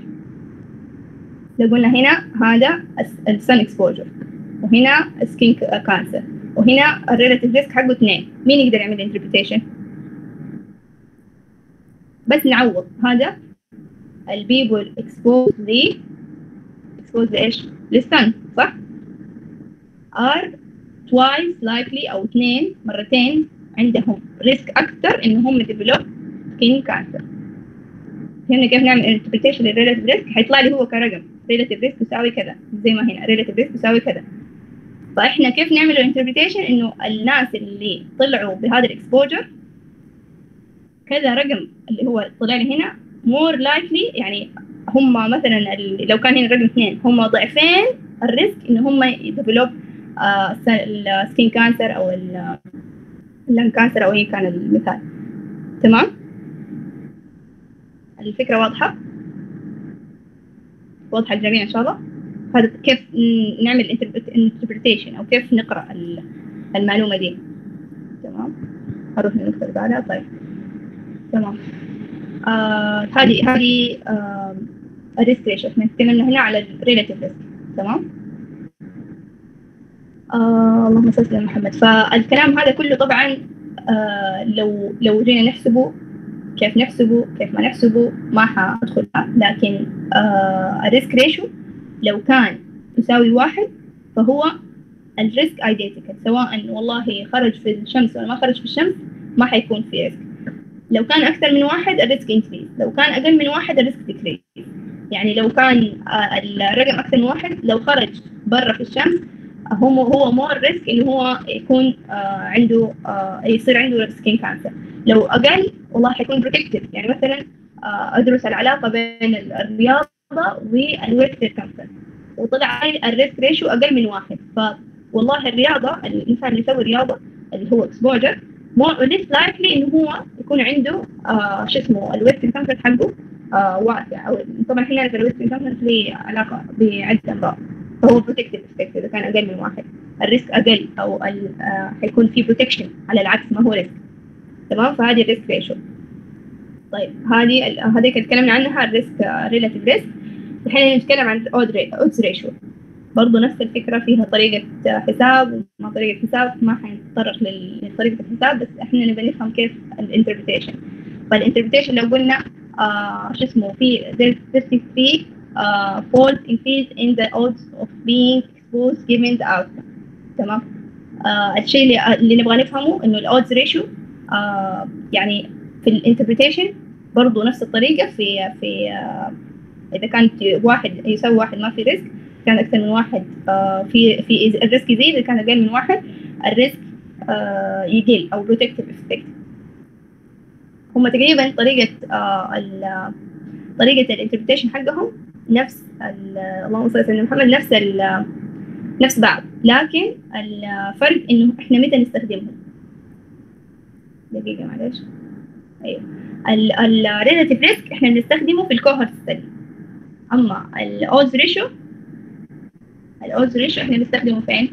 لو قلنا هنا هذا السن اكسبوجر وهنا سكين كانسر وهنا الريلاتيف ريسك حقه اثنين، مين يقدر يعمل انتربريتيشن؟ بس نعوض هذا البيبول اكسبوز لي اكسبوز لايش؟ للسن، صح؟ are twice likely أو اثنين مرتين عندهم ريسك أكثر إنهم develop skin cancer. فهمنا كيف نعمل interpretation للريلاتيف ريسك؟ حيطلع لي هو كرقم relative risk يساوي كذا، زي ما هنا relative risk يساوي كذا. فاحنا كيف نعمل انتربريتيشن انه الناس اللي طلعوا بهذا الاكسبوجر كذا رقم اللي هو طلع لي هنا more likely، يعني هم مثلا لو كان هنا رقم اثنين هم ضعفين الريسك ان هم يديفلوب السكين كانسر او اللان كانسر او اي كان المثال. تمام، الفكرة واضحة واضحة للجميع ان شاء الله. هذا كيف نعمل انتربريتيشن او كيف نقرأ المعلومة دي. تمام، هروح للنقطة اللي بعدها. طيب تمام، آه هذه هذه آه الريسك ريشيو. احنا تكلمنا هنا على الريلاتيف ريسك. تمام، آه اللهم صل على محمد. فالكلام هذا كله طبعا آه لو لو جينا نحسبه كيف نحسبه كيف ما نحسبه ما حادخل، لكن آه الريسك ريشيو لو كان يساوي واحد فهو الريسك ايدنتيكال، سواء والله خرج في الشمس ولا ما خرج في الشمس ما حيكون في ريسك. لو كان أكثر من واحد الريسك انكريز، لو كان أقل من واحد الريسك ديكريز. يعني لو كان الرقم أكثر من واحد لو خرج برا في الشمس هو هو مور ريسك إنه هو يكون عنده يصير عنده سكين كانسر. لو أقل والله حيكون بروتكتيف. يعني مثلا أدرس العلاقة بين الرياضة والويت كانسر وطلع الريسك ريشيو أقل من واحد، فوالله الرياضة الإنسان اللي يسوي رياضة اللي هو exposure more less likely إنه هو يكون عنده آه شو اسمه الويت كانسر حقه آه واسع. أو طبعا إحنا نعرف الويت كانسر له علاقة بعدة أمراض، فهو protective effect إذا كان أقل من واحد الريسك أقل أو آه حيكون في protection على العكس ما هو ريسك. تمام، فهذه الريسك ريشيو. طيب هذه هذيك تكلمنا عنها الريسك ريلاتيف ريسك. الحين نتكلم عن odds ratio. برضو نفس الفكرة، فيها طريقة حساب وما طريقة حساب، ما حنتطرق لطريقة الحساب، بس احنا نبي نفهم كيف الانتربريتيشن. فالانتربريتيشن لو قلنا آه شو اسمه في there's fifty-three uh, fold increase in the odds of being exposed given the outcome. تمام، آه الشيء اللي, اللي نبغى نفهمه انه الاودز ريشيو آه يعني في الانتربريتيشن برضو نفس الطريقة. في في آه إذا كانت واحد يساوي واحد ما في ريسك، كان أكثر من واحد آه في في الريسك يزيد، إذا كان أقل من واحد الريسك آه يقل أو protective effect. هم تقريبا طريقة آه طريقة الانتربريتيشن حقهم نفس اللهم صل على محمد نفس ال نفس بعض، لكن الفرق إنه إحنا متى نستخدمهم. دقيقة معلش. أيوه، الريلاتيف ريسك إحنا بنستخدمه في الكوهورت ستدي، أما الأودز ريشيو الأودز ريشيو إحنا بنستخدمه فين؟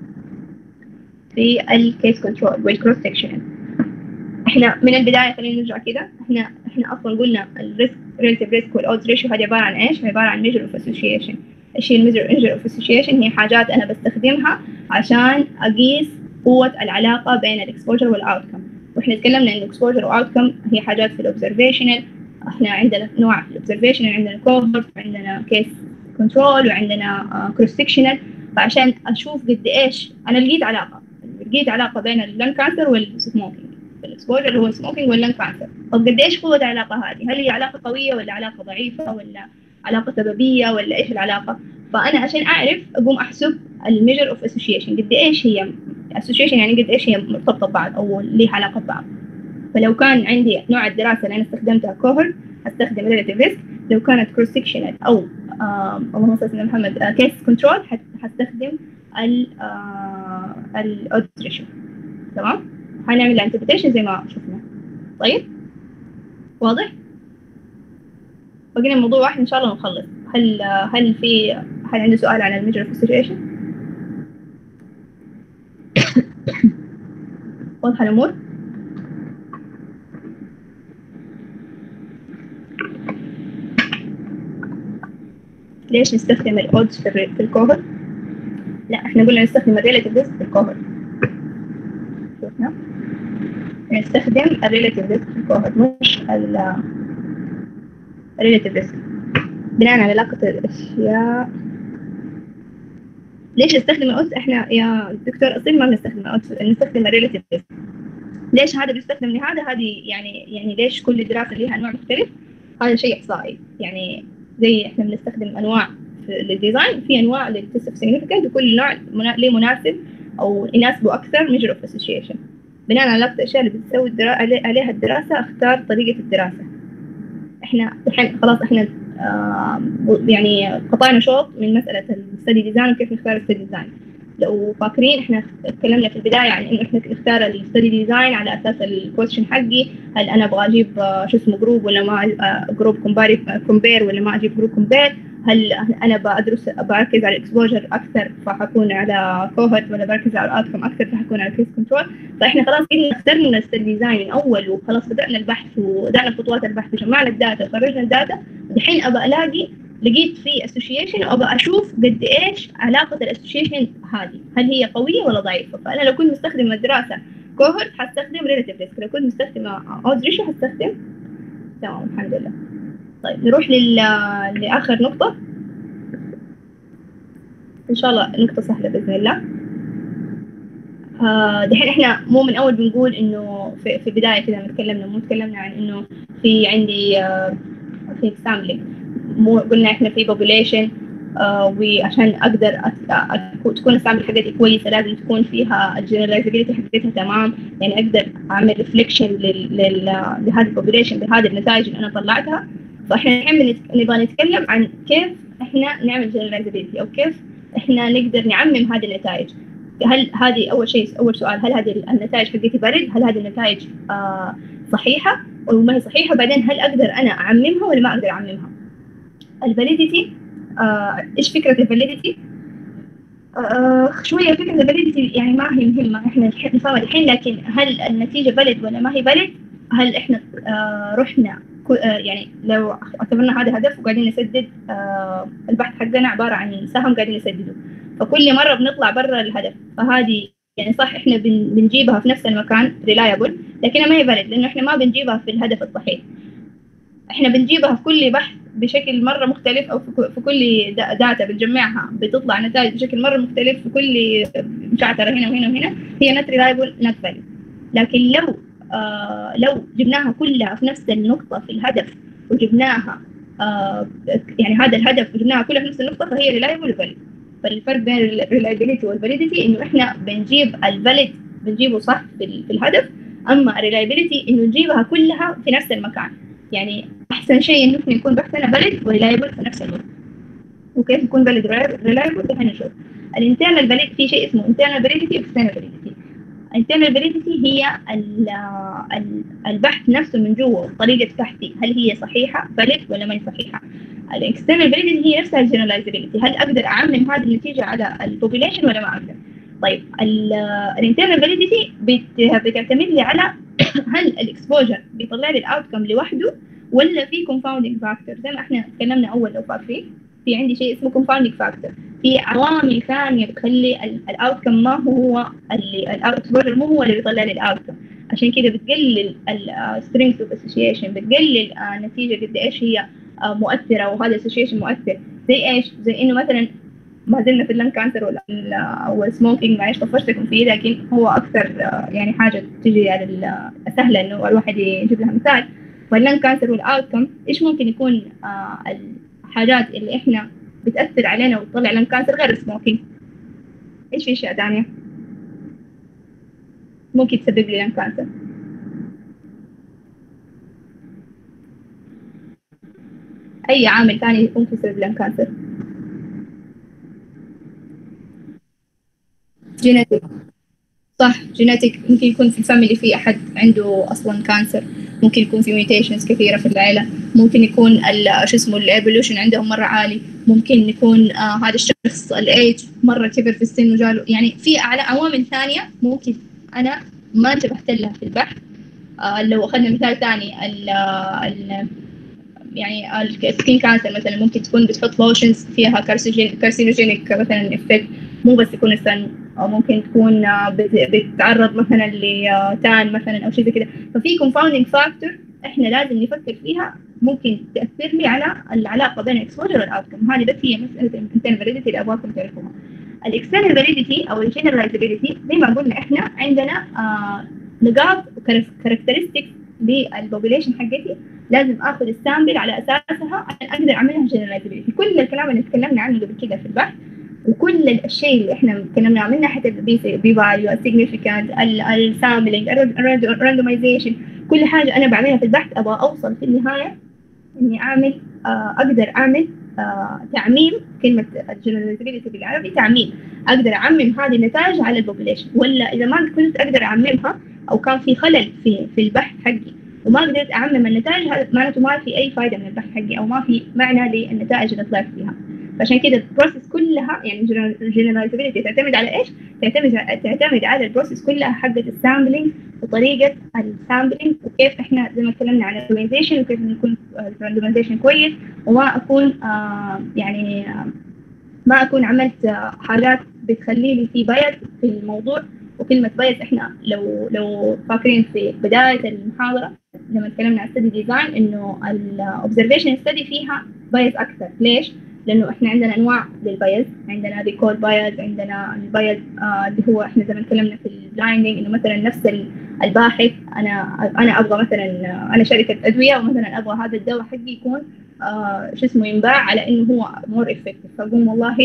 في الكيس كنترول والكروس سكشن. إحنا من البداية خلينا نرجع كده، إحنا إحنا أصلاً قلنا الريسك ريلاتيف ريسك والأودز ريشيو هذه عبارة عن إيش؟ عبارة عن ميجر أوف أسوشيشن. إيش هي الميجر أوف أسوشيشن؟ هي حاجات أنا بستخدمها عشان أقيس قوة العلاقة بين الإكسبوجر والأوتكم. وإحنا تكلمنا إنه إكسبوجر وأوتكم هي حاجات في الأوبزرفيشنال. إحنا عندنا نوع في الأوبزرفيشنال، عندنا كوهورت وعندنا كيس كنترول وعندنا كروس سكشنال. فعشان أشوف قد إيش أنا لقيت علاقة لقيت علاقة بين اللان كانسر والسموكينج، الإكسبوجر اللي هو السموكينج واللان كانسر. طب قد إيش قوة العلاقة هذه؟ هل هي علاقة قوية ولا علاقة ضعيفة ولا علاقة سببية ولا إيش العلاقة؟ فأنا عشان أعرف أقوم أحسب الميجر أوف أسوشيشن، قد إيش هي أسوشيشن، يعني قد إيش هي مرتبطة ببعض أو ليه علاقة ببعض. فلو كان عندي نوع الدراسة اللي أنا استخدمتها كوهورت هستخدم ريلاتيف ريسك، لو كانت كروس سكشنال أو اللهم صل على محمد كيس كنترول هستخدم ال الأودز ريشيو. تمام، هنعمل انتربريتيشن زي ما شفنا. طيب واضح؟ بقينا موضوع واحد إن شاء الله ونخلص. هل هل في هل عنده سؤال عن الميجر اوف سيتويشن؟ واضحة الأمور؟ ليش نستخدم الأودز في في الكوهورت؟ لا احنا قلنا نستخدم الريلاتيف ريسك في الكوهورت. شوفنا نستخدم الريلاتيف ريسك في الكوهورت مش الريلاتيف ريسك بناء على علاقة الأشياء. ليش نستخدم الأودز؟ احنا يا دكتور أصيل ما بنستخدم الأودز، نستخدم الريلاتيف ريسك. ليش هذا بيستخدم لهذا؟ هذه يعني يعني ليش كل دراسة لها أنواع مختلف؟ هذا شيء إحصائي. يعني زي احنا بنستخدم أنواع للديزاين، في انواع للتست اوف سيجنيفيكانت، وكل نوع ليه مناسب او يناسبه اكثر ميجر اوف اسوشيشن. بناء على الاشياء اللي بتسوي الدرا... عليها الدراسه اختار طريقه الدراسه. احنا الحين خلاص احنا آه يعني قطعنا شوط من مساله الستدي ديزاين وكيف نختار الستدي ديزاين. لو فاكرين احنا تكلمنا في البدايه عن انه احنا نختار الستدي ديزاين على اساس الكويشن حقي، هل انا ابغى اجيب شو اسمه جروب ولا ما جروب كومبير ولا ما اجيب جروب كومبير، هل انا بدرس بركز على الاكسبوجر اكثر فحكون على كوهورت ولا بركز على الاوتكم اكثر فحكون على كيس كنترول. فاحنا خلاص كنا اخترنا الستدي ديزاين من اول وخلاص بدانا البحث وبدانا خطوات البحث وجمعنا الداتا وخرجنا الداتا. الحين ابى الاقي لقيت في اسوشيشن وابى اشوف قد ايش علاقه الاسوشيشن هذه، هل هي قويه ولا ضعيفه. فانا لو كنت مستخدم الدراسه كوهورت حستخدم ريلاتيف ريسك، لو كنت مستخدم اودز ريشيو حستخدم. تمام الحمد لله. طيب نروح لل لاخر نقطه ان شاء الله، نقطه سهله باذن الله. آه دحين احنا مو من اول بنقول انه في في بدايه كذا تكلمنا مو تكلمنا عن انه في عندي آه في سامبلينج، مو قلنا احنا في population آه وعشان اقدر تكون السامبل حقتي كويسه لازم تكون فيها الجنراليزابيلتي حقتها تمام، يعني اقدر اعمل ريفليكشن لهذه البوبوليشن بهذه النتائج اللي انا طلعتها. فاحنا الحين نبغى نتكلم عن كيف احنا نعمل جنراليزابيلتي او كيف احنا نقدر نعمم هذه النتائج. هل هذه اول شيء اول سؤال، هل هذه النتائج حقتي فاليد؟ هل هذه النتائج آه صحيحه او ما هي صحيحه؟ بعدين هل اقدر انا اعممها ولا ما اقدر اعممها؟ الفاليديتي آه ايش فكره الفاليديتي؟ آه شويه فكره الفاليديتي يعني ما هي مهمه احنا نفهمها الحين، لكن هل النتيجه فاليد ولا ما هي فاليد؟ هل احنا آه رحنا آه يعني لو اعتبرنا هذا هدف وقاعدين نسدد آه البحث حقنا عباره عن سهم قاعدين نسدده، فكل مره بنطلع برا الهدف، فهذه يعني صح احنا بنجيبها في نفس المكان ريلايبل لكنها ما هي فاليد لانه احنا ما بنجيبها في الهدف الصحيح، احنا بنجيبها في كل بحث بشكل مره مختلف او في كل داتا بنجمعها بتطلع نتائج بشكل مره مختلف في كل مشعتره هنا وهنا وهنا، هي نت ريلايبل نت فاليد. لكن لو آه لو جبناها كلها في نفس النقطه في الهدف وجبناها آه يعني هذا الهدف وجبناها كلها في نفس النقطه فهي ريلايبل وفاليد. فالفرق بين الريلايبيليتي والفاليديتي انه احنا بنجيب الفاليد بنجيبه صح في الهدف، اما الريلايبيليتي انه نجيبها كلها في نفس المكان. يعني احسن شيء انه يكون بحثنا فاليد وريلايبل في نفس الوقت. وكيف يكون فاليد وريلايبل احنا نشوف. الانترنال فاليد في شيء اسمه انترنال فاليديتي واكسترنال فاليديتي. الانترنال فاليديتي هي البحث نفسه من جوا، طريقه بحثي هل هي صحيحه فاليد ولا ما هي صحيحه. الاكسترنال فاليديتي هي نفسها الجنراليزابيلتي، هل اقدر اعمم هذه النتيجه على البوبوليشن ولا ما اقدر. طيب الانترنال فاليديتي بتعتمد لي على هل الاكسبوجر بيطلع لي الاوتكم لوحده ولا في كومباوندينج فاكتور. زي ما احنا تكلمنا اول لو فاكرين في عندي شيء اسمه كومباوندينج فاكتور، في عوامل ثانيه بتخلي الاوتكم ما هو اللي الاكسبوجر مو هو اللي بيطلع لي الاوتكم، عشان كده بتقلل السترينث اوف اسوشيشن، بتقلل النتيجه قد ايش هي مؤثره وهذا الاسوشيشن مؤثر. زي ايش؟ زي انه مثلا ما زلنا في اللنج كانسر ولا او السموكينج، معلش طفشتكم فيه لكن هو اكثر يعني حاجه تجي على سهله انه الواحد يجيب لها مثال. فاللنج كانسر والاوتكم ايش ممكن يكون آه الحاجات اللي احنا بتاثر علينا وتطلع لنج كانسر غير السموكينج؟ ايش في اشياء ثانيه ممكن تسبب لي لنج كانسر؟ اي عامل ثاني ممكن يسبب لنج كانسر؟ جينيتك، صح جينيتك. ممكن يكون في الفاميلي في احد عنده اصلا كانسر، ممكن يكون في ميوتيشنز كثيره في العائله، ممكن يكون شو اسمه الايفولوشن عندهم مره عالي، ممكن يكون آه هذا الشخص الايج مره كبر في السن وجاله، يعني في عوامل ثانيه ممكن انا ما انتبهت لها في البحث. آه لو اخذنا مثال ثاني ال ال يعني السكين كانسر مثلا ممكن تكون بتحط لوشنز فيها كارسينوجينيك مثلا افكت، مو بس يكون السن، او ممكن تكون بتتعرض مثلا لتان مثلا او شيء زي كده. ففي كومباوندينج فاكتور احنا لازم نفكر فيها ممكن تاثر لي على العلاقه بين الاكسبوجر والاوتكم. هذه بس هي مساله الانترنال فاليديتي اللي ابغاكم تعرفوها. الاكسترنال فاليديتي او الجنراليزابيلتي زي ما قلنا احنا عندنا آه نقاط وكاركترستكس للبوبوليشن حقتي لازم اخذ السامبل على اساسها عشان اقدر اعملها جنراليزابيلتي. كل الكلام اللي تكلمنا عنه قبل كده في البحث وكل الشيء اللي احنا تكلمنا عنه من ناحيه البي فاليو، السيجنيفيكانت، السامبلينج، الراندومايزيشن، كل حاجه انا بعملها في البحث ابغى اوصل في النهايه اني اعمل آه اقدر اعمل آه تعميم. كلمه الجنراليزابيلتي بالعربي تعميم، اقدر اعمم هذه النتائج على البوبوليشن. ولا اذا ما كنت اقدر اعممها او كان في خلل في في البحث حقي وما قدرت اعمم النتائج، هذا معناته ما في اي فائده من البحث حقي او ما في معنى للنتائج اللي طلعت فيها. فعشان كده البروسيس كلها يعني الجنراليزابيلتي تعتمد على ايش؟ تعتمد تعتمد على البروسيس كلها حقت السامبلينج وطريقه السامبلينج وكيف احنا زي ما تكلمنا عن الراندومايزيشن وكيف نكون الراندومايزيشن كويس وما اكون آه يعني آه ما اكون عملت آه حاجات بتخلي لي في بايس في الموضوع. وكلمه بايس احنا لو لو فاكرين في بدايه المحاضره لما تكلمنا عن ستدي ديزاين انه الاوبزرفيشن ستدي فيها بايس اكثر. ليش؟ لانه احنا عندنا انواع للبايز، عندنا ريكورد بايز، عندنا البايز آه اللي هو احنا زي ما تكلمنا في البلايندنج انه مثلا نفس الباحث انا انا ابغى مثلا انا شركه ادويه ومثلا ابغى هذا الدواء حقي يكون آه شو اسمه ينباع على انه هو مور افكتيف، فاقوم والله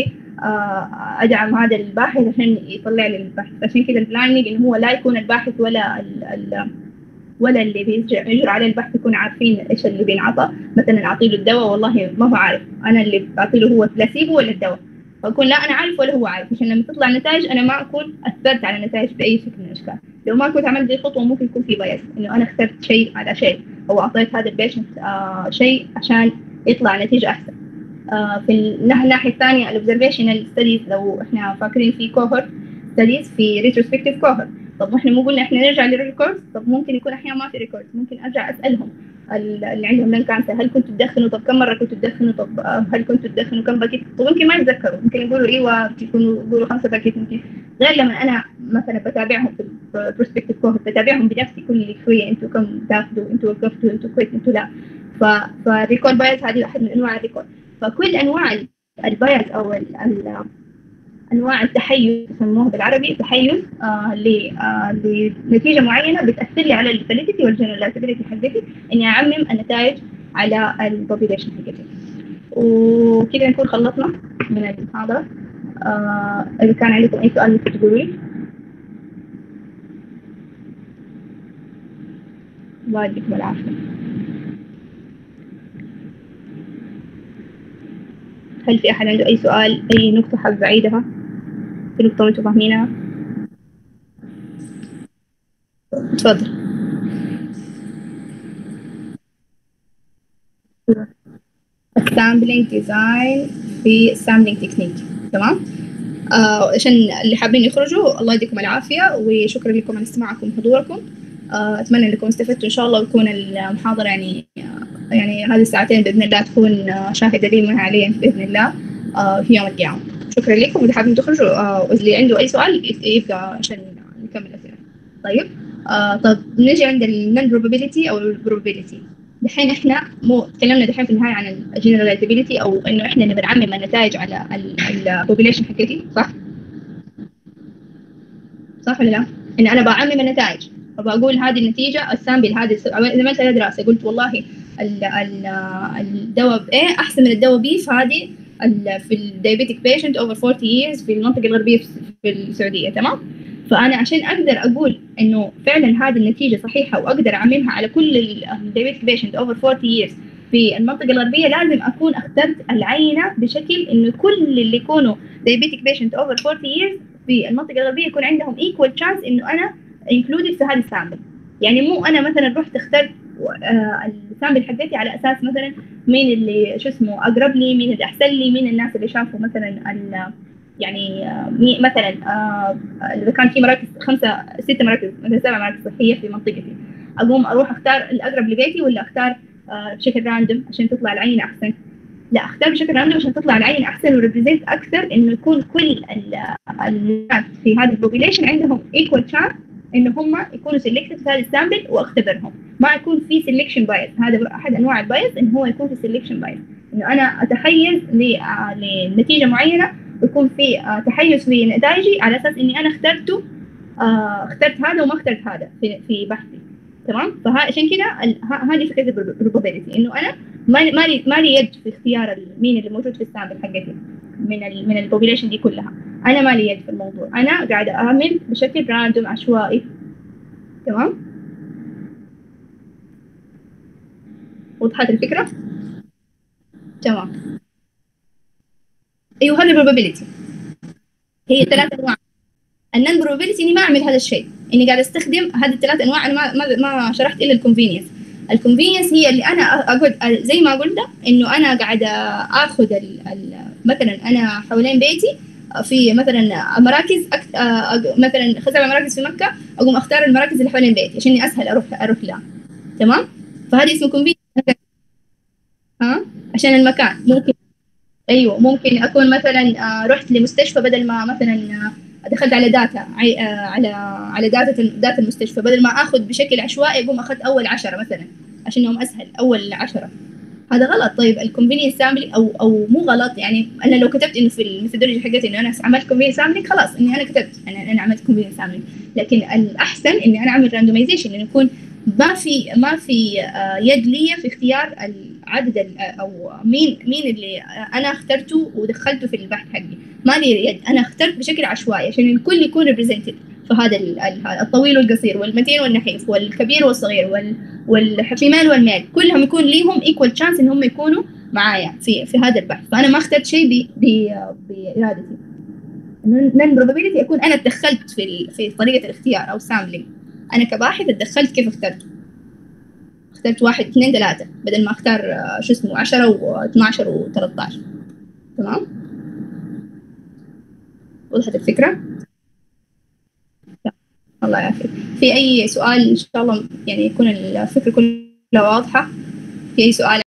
آه ادعم هذا الباحث عشان يطلع لي البحث. عشان كذا البلايندنج انه هو لا يكون الباحث ولا ال ال ولا اللي بيجرى على البحث يكون عارفين ايش اللي بينعطى. مثلا اعطي له الدواء والله ما هو عارف انا اللي بعطي له هو بلاسيبو ولا الدواء، فاكون لا انا عارف ولا هو عارف عشان لما تطلع نتائج انا ما اكون اثرت على النتائج باي شكل من الاشكال. لو ما كنت عملت دي الخطوه ممكن يكون في بايس انه انا اخترت شيء على شيء او اعطيت هذا البيشنت آه شيء عشان يطلع نتيجه احسن. آه في الناحيه الثانيه الاوبزرفيشنال ستديز لو احنا فاكرين في كوهورت ستديز في ريتروسبكتيف كوهورت. طب احنا مو قلنا احنا نرجع للريكوردز؟ طب ممكن يكون احيانا ما في ريكوردز، ممكن ارجع اسالهم اللي عندهم لان كانسر هل كنتوا تدخنوا؟ طب كم مره كنتوا تدخنوا؟ طب هل كنتوا تدخنوا كم باكيت؟ طب ممكن ما يتذكروا، ممكن يقولوا ايوه يكونوا يقولوا خمسه باكيت ممكن. غير لما انا مثلا بتابعهم في البروسبكتيف كوهورت بتابعهم بنفسي كل شويه انتوا كم تاخذوا، انتوا وقفتوا، انتوا كويس، انتوا لا. ف فالريكورد بايز هذه واحد من انواع الريكورد. فكل انواع البايز او ال انواع التحيز يسموها بالعربي تحيز آه لنتيجه معينه بتاثر لي على الفاليديتي والجنراليزابيلتي حقتي اني اعمم النتائج على البوبيليشن حقتي. وكذا نكون خلصنا من المحاضره. آه اذا كان عندكم اي سؤال ممكن تقولوا لي. الله يديكم العافيه. هل في احد عنده اي سؤال، اي نقطه حابب اعيدها؟ في نقطة وانتم فاهمينها؟ تفضل. السامبلينج ديزاين في السامبلينج تكنيك. تمام؟ آه عشان اللي حابين يخرجوا الله يديكم العافية وشكرا لكم على استماعكم وحضوركم. آه أتمنى أنكم استفدتوا إن شاء الله وتكون المحاضرة يعني يعني هذه الساعتين بإذن الله تكون شاهدة لي منها عليا بإذن الله آه في يوم القيامة. شكرا لكم وإذا حابين تخرجوا آه واللي عنده أي سؤال يبقى عشان نكمل أسئلة. طيب آه طب نجي عند النون probability أو البروبابيلتي. دحين إحنا مو تكلمنا دحين في النهاية عن الجنراليزابيلتي أو إنه إحنا نبي نعمم النتائج على البوبوليشن حقتي، صح؟ صح ولا لا؟ إن أنا بعمم النتائج فبقول هذه النتيجة السامبل هذه زي ما أنت دراسة قلت والله الدواء A أحسن من الدواء B فهذه في الدايابيتك بيشنت over forty years في المنطقة الغربية في السعودية. تمام؟ فأنا عشان أقدر أقول إنه فعلا هذه النتيجة صحيحة وأقدر أعممها على كل الدايابيتك بيشنت over forty years في المنطقة الغربية لازم أكون اخترت العينة بشكل إنه كل اللي يكونوا diabetic patient over forty years في المنطقة الغربية يكون عندهم equal chance إنه أنا included في هذه السامبل. يعني مو أنا مثلا رحت اخترت آه السامبل حقتي على أساس مثلا مين اللي شو اسمه أقرب لي، مين اللي أحسن لي، مين الناس اللي شافوا مثلا يعني آه مثلا إذا آه كان في مراكز خمسة ستة مراكز مثلا سبع مراكز صحية في منطقتي أقوم أروح أختار الأقرب لبيتي ولا أختار آه بشكل راندوم عشان تطلع العينة أحسن؟ لا أختار بشكل راندوم عشان تطلع العينة أحسن وريبريزنت أكثر إنه يكون كل الناس في هذا البوبيليشن عندهم equal chance إنه هم يكونوا سيلكتد في هذا السامبل وأختبرهم. ما يكون في سيلكشن بايس، هذا أحد أنواع البايس إنه هو يكون في سيلكشن بايس إنه أنا أتحيز لنتيجة معينة ويكون في تحيز في نتائجي على أساس إني أنا اخترته اخترت هذا وما اخترت هذا في في بحثي. تمام. فعشان كده ال- ه- هذه فكره البروبابيلتي، انه انا ما ما لي ما لي يد في اختيار ال- مين اللي موجود في السامبل حقتي من ال من البوبيليشن دي كلها. انا ما لي يد في الموضوع، انا قاعده اعمل بشكل راندوم عشوائي. تمام. وضحت الفكره؟ تمام. ايوه هذه البروبابيلتي، هي ثلاث انواع. النون بروبابيلتي اني ما اعمل هذا الشيء، اني قاعد استخدم هذه الثلاث انواع. انا ما ما, ما شرحت الا الكونفينينس. الكونفينينس هي اللي انا اقعد زي ما قلنا، انه انا قاعده اخذ ال ال مثلا انا حوالين بيتي في مثلا مراكز أكت... مثلا سبع مراكز في مكه، اقوم اختار المراكز اللي حوالين بيتي عشان اسهل اروح اروح لها. تمام. فهذه اسمه كونفينينس. ها عشان المكان ممكن. ايوه ممكن اكون مثلا آه، رحت لمستشفى، بدل ما مثلا آه، دخلت على داتا عي- آه، على على داتا داتا المستشفى، بدل ما اخذ بشكل عشوائي اقوم اخذت اول عشرة مثلا عشان انهم اسهل اول عشرة. هذا غلط. طيب الكونفينينس سامبلينج او او مو غلط، يعني انا لو كتبت انه في الميثودولوجي حقتي انه انا عملت كونفينينس سامبلينج، خلاص اني انا كتبت انا انا عملت كونفينينس سامبلينج. لكن الاحسن اني انا اعمل راندومايزيشن، انه يكون ما في ما في آه، يد لي في اختيار العدد ال- او مين مين اللي انا اخترته ودخلته في البحث حقي. ما لي يد، انا اخترت بشكل عشوائي عشان الكل يكون ريبريزنتد. فهذا ال- ال- الطويل والقصير والمتين والنحيف والكبير والصغير وال والفيميل والميل كلهم يكون ليهم ايكوال تشانس انهم يكونوا معايا في في هذا البحث. فانا ما اخترت شيء بارادتي. نون بروبابيلتي اكون انا تدخلت في ال- في طريقه الاختيار او سامبلينج. انا كباحث اتدخلت كيف اخترت. اخترت واحد اثنين ثلاثة بدل ما اختار آه، شو اسمه عشرة و12 و13. تمام. وضحت الفكرة؟ الله يعافيك. في أي سؤال إن شاء الله يعني يكون الفكرة كلها واضحة؟ في أي سؤال؟